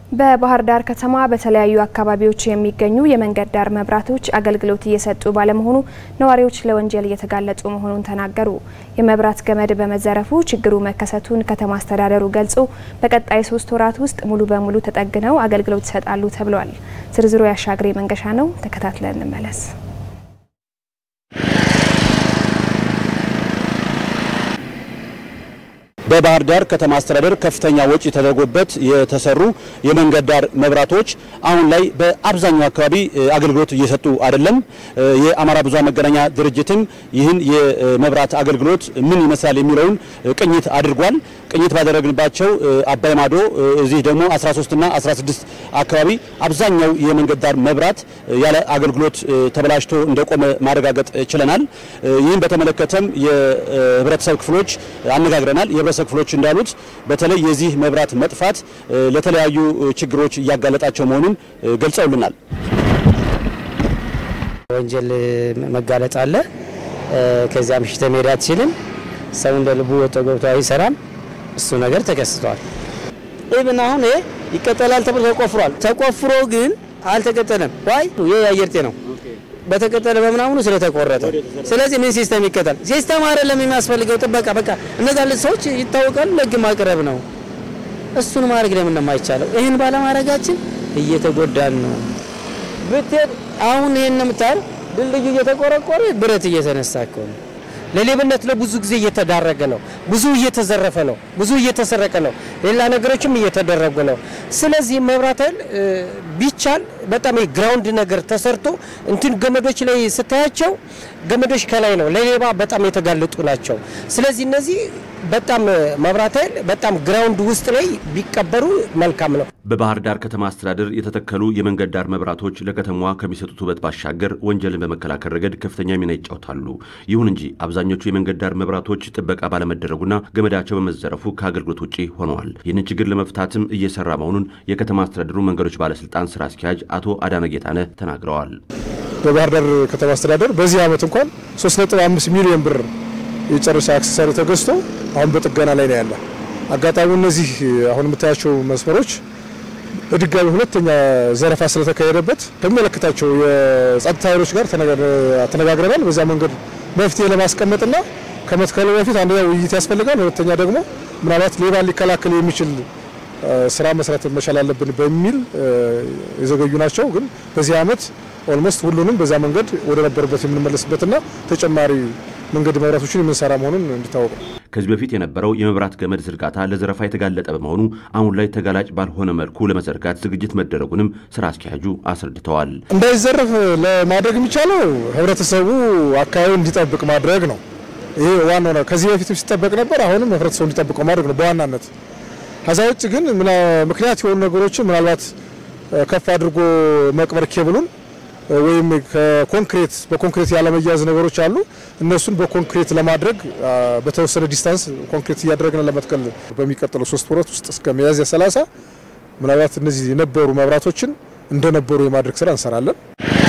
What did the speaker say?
በባሕር ዳር ከተማ በተለያዩ አካባቢዎች የሚገኙ የመንገድ ዳር መብራቶች አገልግሎት እየሰጡ ባለመሆኑ ነዋሪዎች ለወንጀል እየተጋለጡ መሆኑን ተናገሩ። የመብራት ገመድ በመዘረፉ ችግሩ መከሰቱን ከተማ አስተዳደሩ ገልጾ በቀጣይ 3 ወራት ውስጥ ሙሉ በሙሉ ተጠግነው አገልግሎት ይሰጣሉ ተብሏል። ዝርዝሩ ያሻግሬ መንገሻ ነው። ተከታትለን እንመለስ። በባሕር ዳር ከተማ አስተዳደር ከፍተኛ ወጪ ተደርጎበት የተሰሩ የመንገድ ዳር መብራቶች አሁን ላይ በአብዛኛው አካባቢ አገልግሎት እየሰጡ አይደለም። የአማራ ብዙሃን መገናኛ ድርጅትም ይህን የመብራት አገልግሎት ምን ይመስላል የሚለውን ቅኝት አድርጓል። ቅኝት ባደረግንባቸው አባይ ማዶ እዚህ ደግሞ 13 እና 16 አካባቢ አብዛኛው የመንገድ ዳር መብራት ያለ አገልግሎት ተበላሽቶ እንደቆመ ማረጋገጥ ችለናል። ይህን በተመለከተም የህብረተሰብ ክፍሎች አነጋግረናል። ክፍሎች እንዳሉት በተለይ የዚህ መብራት መጥፋት ለተለያዩ ችግሮች ያጋለጣቸው መሆኑን ገልጸውልናል። ወንጀል መጋለጥ አለ። ከዛም ሽተ መሄዳት ሲልም ሰው እንደልቡ ወጥቶ አይሰራም። እሱ ነገር ተከስቷል። ኢብን አሁን ይቀጠላል ተብሎ ተቆፍሮ ግን አልተቀጠለም። ዋይ የአየር ጤና ነው በተከተለ በመናሙኑ ስለተቆረጠ ስለዚህ ምን ሲስተም ይከታል ሲስተም አይደለም የሚያስፈልገው ጥበቃ በቃ እነዛ ሰዎች ይታወቃሉ ለግ ማቅረብ ነው እሱን ማድረግ ለምን እንደማይቻለው ይሄን ባለማረጋችን እየተጎዳን ነው ብትል አሁን ይሄን ምታር ድልድዩ እየተቆረቆረ ብረት እየተነሳከ ነው ለሌብነት ለብዙ ጊዜ እየተዳረገ ነው ብዙ እየተዘረፈ ነው ብዙ እየተሰረቀ ነው ሌላ ነገሮችም እየተደረጉ ነው ስለዚህ መብራታል ቢቻል በጣም ግራውንድ ነገር ተሰርቶ እንትን ገመዶች ላይ ስታያቸው ገመዶች ከላይ ነው ለሌባ በጣም የተጋለጡ ናቸው ስለዚህ እነዚህ በጣም መብራታል በጣም ግራውንድ ውስጥ ላይ ቢቀበሩ መልካም ነው በባሕር ዳር ከተማ አስተዳደር የተተከሉ የመንገድ ዳር መብራቶች ለከተማዋ ከሚሰጡት ውበት ባሻገር ወንጀልን በመከላከል ረገድ ከፍተኛ ሚና ይጫወታሉ ይሁን እንጂ አብዛኞቹ የመንገድ ዳር መብራቶች ጥበቃ ባለመደረጉና ገመዳቸው በመዘረፉ ከአገልግሎት ውጪ ሆነዋል ይህን ችግር ለመፍታትም እየሰራ መሆኑን የከተማ አስተዳደሩ መንገዶች ባለስልጣን ስራ አስኪያጅ አቶ አዳነ ጌታነህ ተናግረዋል በባሕር ዳር ከተማ አስተዳደር በዚህ ዓመት እንኳን 3.5 ሚሊዮን ብር የጨረሰ አክሰሰሪ ተገዝቶ አሁን በጥገና ላይ ነው ያለው አጋጣሚው እነዚህ አሁን የምታያቸው መስመሮች በድጋሚ ሁለተኛ ዘረፋ ስለተካሄደበት ከመለከታቸው የጸጥታ ኃይሎች ጋር ተነጋግረናል በዛ መንገድ መፍትሄ ለማስቀመጥና ከመትከሉ በፊት አንደኛ ውይይት ያስፈልጋል ሁለተኛ ደግሞ ምናልባት ሌባ ሊከላከል የሚችል ስራ መስራት መቻል አለብን በሚል የዘገዩ ናቸው ግን በዚህ ዓመት ኦልሞስት ሁሉንም በዛ መንገድ ወደ ነበርበት የምንመለስበትና ተጨማሪ መንገድ መብራቶችን የምንሰራ መሆኑን እንድታወቁ ከዚህ በፊት የነበረው የመብራት ገመድ ዝርጋታ ለዘረፋ የተጋለጠ በመሆኑ አሁን ላይ ተጋላጭ ባልሆነ መልኩ ለመዘርጋት ዝግጅት መደረጉንም ስራ አስኪያጁ አስረድተዋል እንዳይዘረፍ ለማድረግ የሚቻለው ህብረተሰቡ አካባቢውን እንዲጠብቅ ማድረግ ነው ይሄ ዋናው ነው ከዚህ በፊትም ሲጠበቅ ነበር አሁንም ህብረተሰቡ እንዲጠብቅ ማድረግ ነው በዋናነት ሀሳቦች ግን ምክንያት የሆኑ ነገሮችን ምናልባት ከፍ አድርጎ መቅበር ኬብሉን ወይም በኮንክሪት ያለመያዝ ነገሮች አሉ እነሱን በኮንክሪት ለማድረግ በተወሰነ ዲስታንስ ኮንክሪት ያደረግን ለመትከል በሚቀጥለው 3 ወራት ውስጥ እስከ ሚያዝያ 30 ምናልባት እነዚህ የነበሩ መብራቶችን እንደነበሩ የማድረግ ስራ እንሰራለን